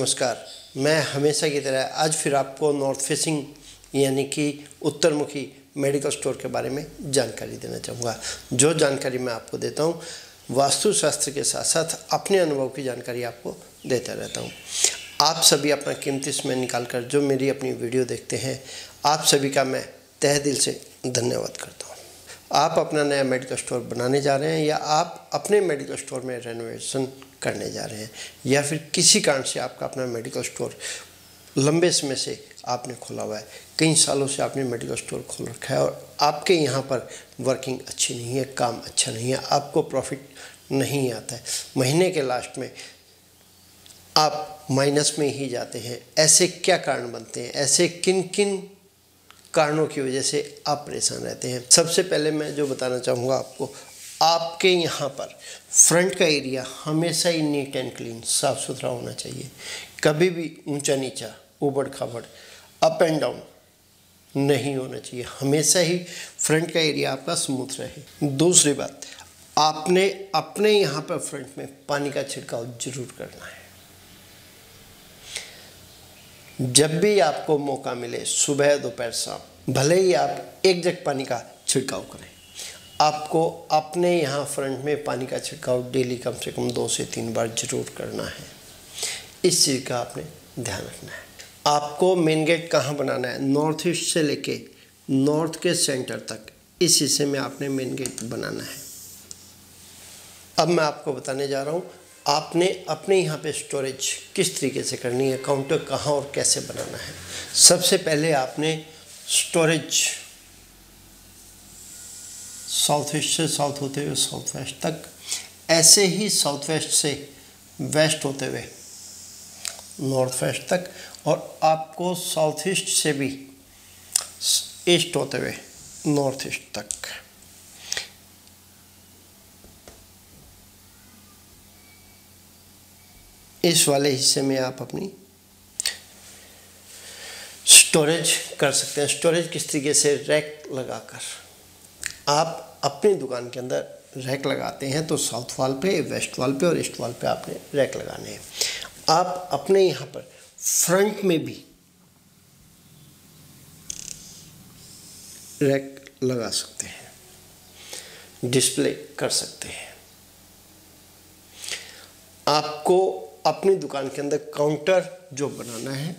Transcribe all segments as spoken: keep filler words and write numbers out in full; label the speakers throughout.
Speaker 1: नमस्कार। मैं हमेशा की तरह आज फिर आपको नॉर्थ फेसिंग यानी कि उत्तरमुखी मेडिकल स्टोर के बारे में जानकारी देना चाहूँगा। जो जानकारी मैं आपको देता हूँ वास्तुशास्त्र के साथ साथ अपने अनुभव की जानकारी आपको देता रहता हूँ। आप सभी अपना कीमती समय निकाल कर जो मेरी अपनी वीडियो देखते हैं, आप सभी का मैं तहे दिल से धन्यवाद करता हूँ। आप अपना नया मेडिकल स्टोर बनाने जा रहे हैं या आप अपने मेडिकल स्टोर में रेनोवेशन करने जा रहे हैं या फिर किसी कारण से आपका अपना मेडिकल स्टोर लंबे समय से आपने खोला हुआ है, कई सालों से आपने मेडिकल स्टोर खोल रखा है और आपके यहाँ पर वर्किंग अच्छी नहीं है, काम अच्छा नहीं है, आपको प्रॉफिट नहीं आता है, महीने के लास्ट में आप माइनस में ही जाते हैं। ऐसे क्या कारण बनते हैं? ऐसे किन किन कारणों की वजह से आप परेशान रहते हैं? सबसे पहले मैं जो बताना चाहूँगा आपको, आपके यहाँ पर फ्रंट का एरिया हमेशा ही नीट एंड क्लीन साफ़ सुथरा होना चाहिए। कभी भी ऊंचा नीचा, ऊबड़ खाबड़, अप एंड डाउन नहीं होना चाहिए। हमेशा ही फ्रंट का एरिया आपका स्मूथ रहे। दूसरी बात, आपने अपने यहाँ पर फ्रंट में पानी का छिड़काव जरूर करना है। जब भी आपको मौका मिले, सुबह दोपहर शाम, भले ही आप एक जग पानी का छिड़काव करें, आपको अपने यहाँ फ्रंट में पानी का छिड़काव डेली कम से कम दो से तीन बार जरूर करना है। इस चीज़ का आपने ध्यान रखना है। आपको मेन गेट कहाँ बनाना है? नॉर्थ ईस्ट से लेके नॉर्थ के सेंटर तक इस हिस्से में आपने मेन गेट बनाना है। अब मैं आपको बताने जा रहा हूँ आपने अपने यहाँ पे स्टोरेज किस तरीके से करनी है, काउंटर कहाँ और कैसे बनाना है। सबसे पहले आपने स्टोरेज साउथ ईस्ट से साउथ होते हुए साउथ वेस्ट तक, ऐसे ही साउथ वेस्ट से वेस्ट होते हुए नॉर्थ वेस्ट तक, और आपको साउथ ईस्ट से भी ईस्ट होते हुए नॉर्थ ईस्ट तक। इस वाले हिस्से में आप अपनी स्टोरेज कर सकते हैं। स्टोरेज किस तरीके से? रैक लगाकर। आप अपनी दुकान के अंदर रैक लगाते हैं तो साउथ वॉल पे, वेस्ट वॉल पे और ईस्ट वॉल पे आपने रैक लगाने हैं। आप अपने यहाँ पर फ्रंट में भी रैक लगा सकते हैं, डिस्प्ले कर सकते हैं। आपको अपनी दुकान के अंदर काउंटर जो बनाना है,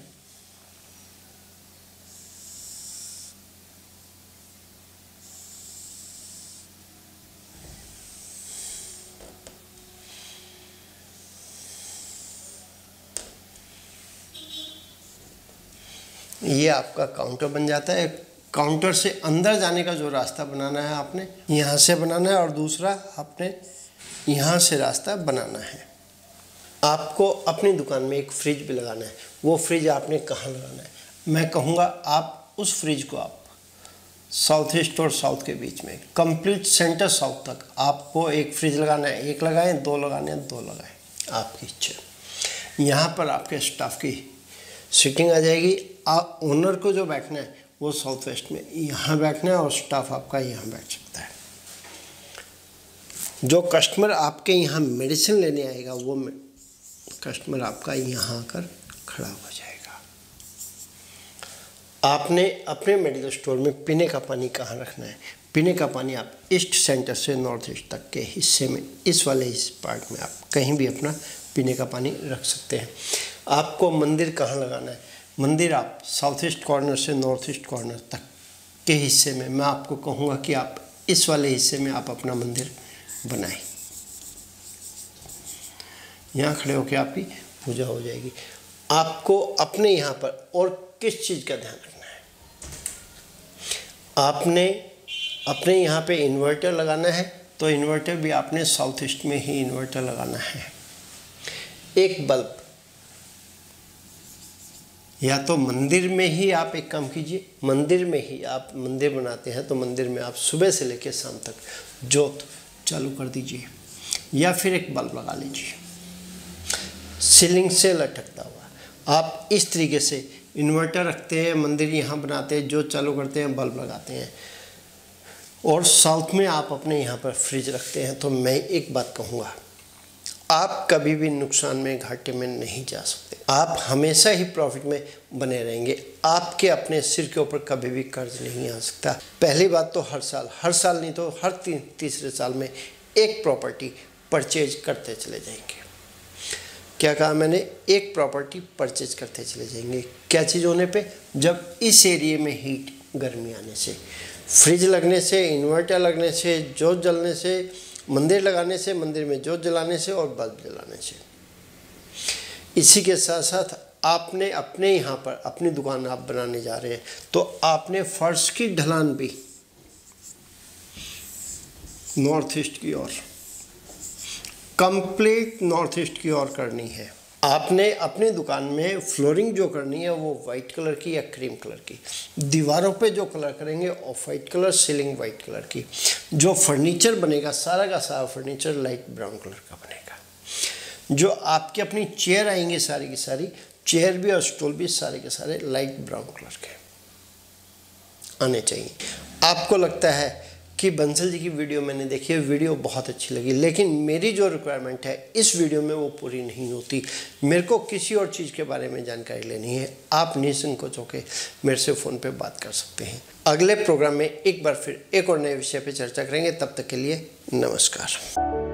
Speaker 1: ये आपका काउंटर बन जाता है। काउंटर से अंदर जाने का जो रास्ता बनाना है आपने यहाँ से बनाना है और दूसरा आपने यहाँ से रास्ता बनाना है। आपको अपनी दुकान में एक फ्रिज भी लगाना है। वो फ्रिज आपने कहाँ लगाना है? मैं कहूँगा आप उस फ्रिज को आप साउथ ईस्ट और साउथ के बीच में, कंप्लीट सेंटर साउथ तक आपको एक फ्रिज लगाना है। एक लगाएं, दो लगाने हैं, दो लगाएं, आपकी इच्छा। यहाँ पर आपके स्टाफ की सीटिंग आ जाएगी। आप ओनर को जो बैठना है वो साउथ वेस्ट में यहाँ बैठना है और स्टाफ आपका यहाँ बैठ सकता है। जो कस्टमर आपके यहाँ मेडिसिन लेने आएगा वो कस्टमर आपका यहाँ आकर खड़ा हो जाएगा। आपने अपने मेडिकल स्टोर में पीने का पानी कहाँ रखना है? पीने का पानी आप ईस्ट सेंटर से नॉर्थ ईस्ट तक के हिस्से में, इस वाले इस पार्ट में आप कहीं भी अपना पीने का पानी रख सकते हैं। आपको मंदिर कहाँ लगाना है? मंदिर आप साउथ ईस्ट कॉर्नर से नॉर्थ ईस्ट कॉर्नर तक के हिस्से में, मैं आपको कहूँगा कि आप इस वाले हिस्से में आप अपना मंदिर बनाएं। यहाँ खड़े होकर आपकी पूजा हो जाएगी। आपको अपने यहाँ पर और किस चीज़ का ध्यान रखना है? आपने अपने यहाँ पे इन्वर्टर लगाना है तो इन्वर्टर भी आपने साउथ ईस्ट में ही इन्वर्टर लगाना है। एक बल्ब या तो मंदिर में ही आप एक काम कीजिए, मंदिर में ही आप मंदिर बनाते हैं तो मंदिर में आप सुबह से लेकर शाम तक जोत चालू कर दीजिए, या फिर एक बल्ब लगा लीजिए सीलिंग से लटकता हुआ। आप इस तरीके से इन्वर्टर रखते हैं, मंदिर यहाँ बनाते हैं, जोत चालू करते हैं, बल्ब लगाते हैं, और साउथ में आप अपने यहाँ पर फ्रिज रखते हैं। तो मैं एक बात कहूँगा, आप कभी भी नुकसान में, घाटे में नहीं जा सकते। आप हमेशा ही प्रॉफिट में बने रहेंगे। आपके अपने सिर के ऊपर कभी भी कर्ज नहीं आ सकता। पहली बात तो हर साल हर साल नहीं तो हर ती, तीसरे साल में एक प्रॉपर्टी परचेज करते चले जाएंगे। क्या कहा मैंने? एक प्रॉपर्टी परचेज करते चले जाएंगे। क्या चीज़ होने पे? जब इस एरिया में हीट, गर्मी आने से, फ्रिज लगने से, इन्वर्टर लगने से, जोत जलने से, मंदिर लगाने से, मंदिर में जोत जलाने से और बल्ब जलाने से। इसी के साथ साथ आपने अपने यहाँ पर अपनी दुकान आप बनाने जा रहे हैं तो आपने फर्श की ढलान भी नॉर्थ ईस्ट की ओर, कंप्लीट नॉर्थ ईस्ट की ओर करनी है। आपने अपनी दुकान में फ्लोरिंग जो करनी है वो वाइट कलर की या क्रीम कलर की, दीवारों पे जो कलर करेंगे off white colour, ceiling white colour की। जो फर्नीचर बनेगा सारा का सारा फर्नीचर लाइट ब्राउन कलर का बनेगा। जो आपकी अपनी चेयर आएंगे सारी की सारी, चेयर भी और स्टूल भी सारे के सारे लाइट ब्राउन कलर के आने चाहिए। आपको लगता है कि बंसल जी की वीडियो मैंने देखी है, वीडियो बहुत अच्छी लगी, लेकिन मेरी जो रिक्वायरमेंट है इस वीडियो में वो पूरी नहीं होती, मेरे को किसी और चीज़ के बारे में जानकारी लेनी है, आप निसंकोच होकर मेरे से फ़ोन पे बात कर सकते हैं। अगले प्रोग्राम में एक बार फिर एक और नए विषय पे चर्चा करेंगे। तब तक के लिए नमस्कार।